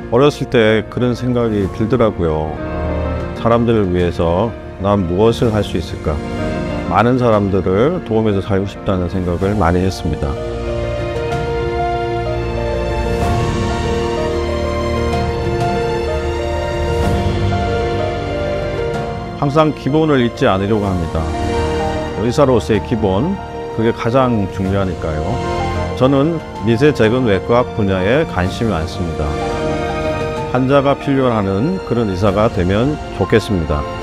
어렸을 때 그런 생각이 들더라고요. 사람들을 위해서 난 무엇을 할 수 있을까? 많은 사람들을 도움해서 살고 싶다는 생각을 많이 했습니다. 항상 기본을 잊지 않으려고 합니다. 의사로서의 기본, 그게 가장 중요하니까요. 저는 미세재근외과 분야에 관심이 많습니다. 환자가 필요로 하는 그런 의사가 되면 좋겠습니다.